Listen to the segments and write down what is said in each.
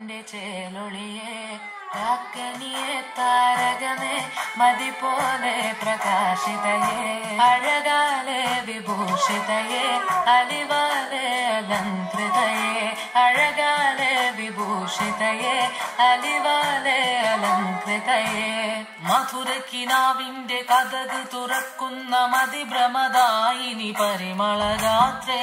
ചേലൊളിയേ കാക്കനിയെ താരകമേ മതി പോലെ പ്രകാശിതയേ അഴകാലെ വിഭൂഷിതയേ അലിവാലെ അലങ്കൃതയേ അഴകാലെ വിഭൂഷിതയേ അലിവാലെ അലങ്കൃതയേ മധുരക്കിനാവിന്റെ കഥക് തുറക്കുന്ന മതിഭ്രമദായിനി പരിമളഗാത്രേ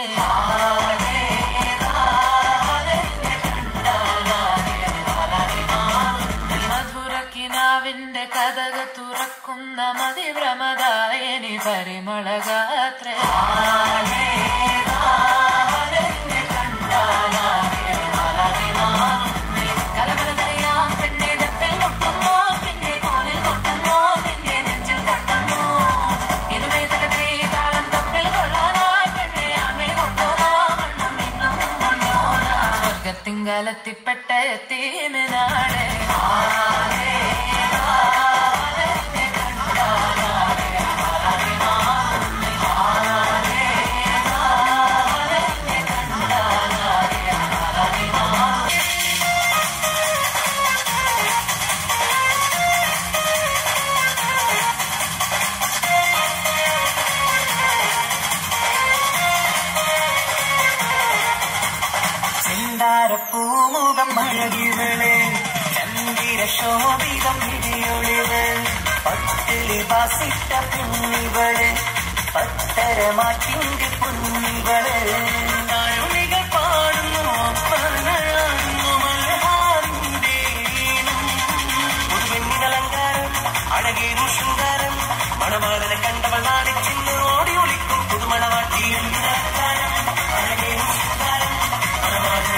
മധുരക്കിനാവിന്റെ കഥക് തുറക്കുന്ന മതിഭ്രമദായിനി പരിമളഗാത്രേ തിങ്കാലത്തിപ്പെട്ട എത്തീമിനാളെ പൂമുഖം അഴകിവളെ ചന്ദിരശോഭിതം വിരിയൊളിവ് പട്ടിലി വാസിട്ട പുണ്ണിവളെ പത്തരമാറ്റിന്റെ പുണ്ണിവളെ നാരുണികൾ പാടുന്നു ഒപ്പനയാടുന്നു മലഹാറിന്റെ പുതുവെണ്ണിനലങ്കാരം അഴകേറും ശൃംഗാരം മണവാളനെ കണ്ടവൾ നാണിച്ചിന്ന് ഓടി ഒളിക്കും പുതുമണവാട്ടിയും അഴകേറും ശൃംഗാരം മണവാളനെ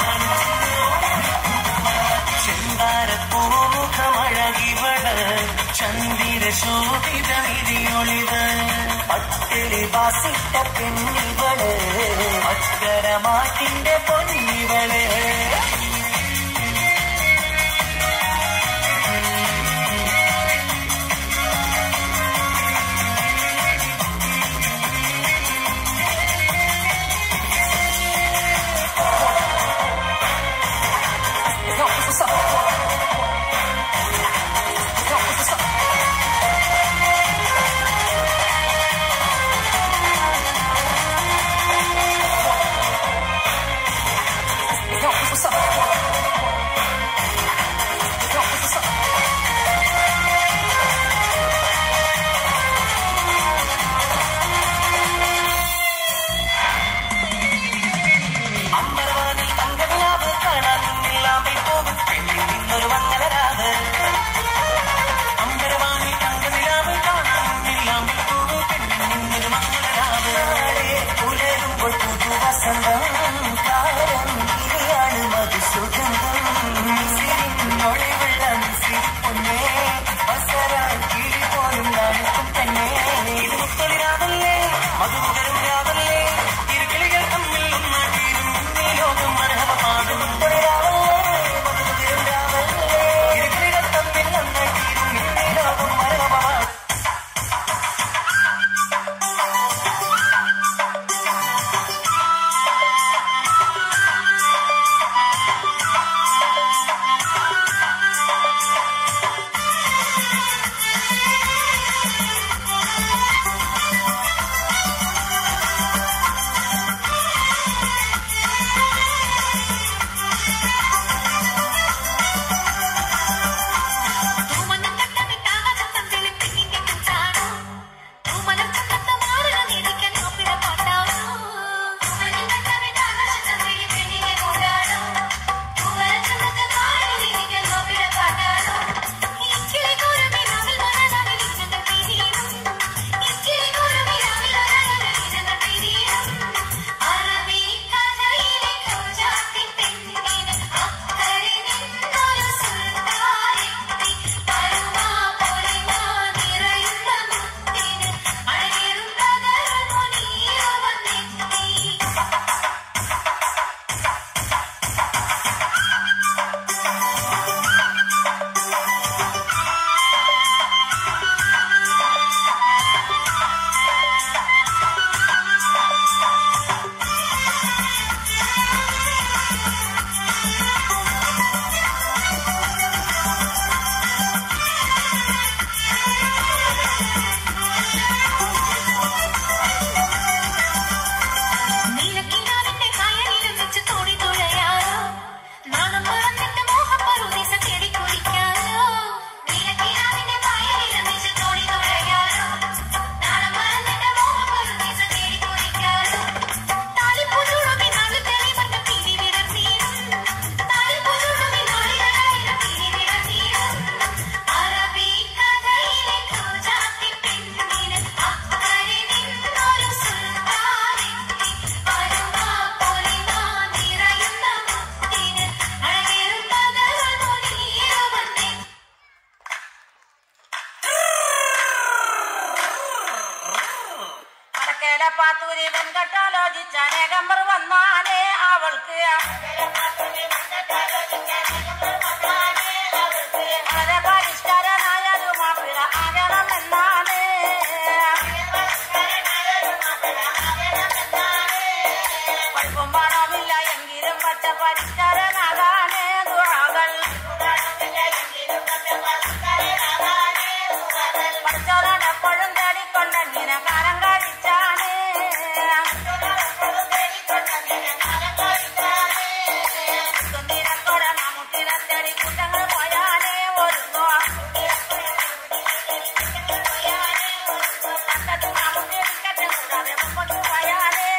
പൂമുഖമഴകിവള് ചന്ദിരശോഭിത വിരിയൊളിവ് പട്ടിലി വാസിട്ട പെണ്ണിവള് അക്കരമാറ്റിന്റെ പൊന്നിവള് What's up? പെൺകെട്ടാലോചിച്ച നേകമ്പർ വന്നാലേ അവൾക്ക് വളരെ പരിഷ്കാരനായൊരു മാപ്പിള ആകണമെന്നാണ്. പഠിപ്പും പണമില്ല എങ്കിലും പച്ച പരിഷ്കാരനാകാനേ ദുആകൾ. പഠിച്ചോരോടെപ്പോഴും തേടിക്കൊണ്ടെങ്ങനെ കാലം കഴിച്ചാണ്. കുന്തിരത്തോടെ മമ്മൂട്ടിനെ തേടി കുട്ടങ്ങൾ പോയാലേ ഒരുങ്ങോ. മമ്മൂട്ടി വിക്കറ്റും കൂടാതെ മുമ്പോട്ട് പോയാലേ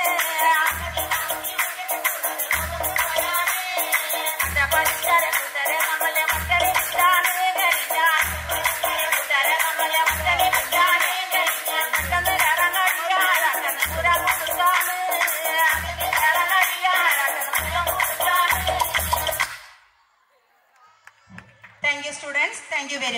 പരിഷ്കാരം കൂട്ടരെ നമ്മളെ മക്കളെ വിട്ടാണ് കഴിഞ്ഞാൽ. കൂട്ടരെ നമ്മളെ മക്കളെ വിട്ടാണ് കഴിഞ്ഞാൽ. പെട്ടെന്ന് ഇറങ്ങടിയാറാക്കണം പുരം കൊടുക്കാണ്. ഇറങ്ങടിയാറാക്കണം പുരം കൊടുക്കാണ്. Thank you, students. Thank you very much.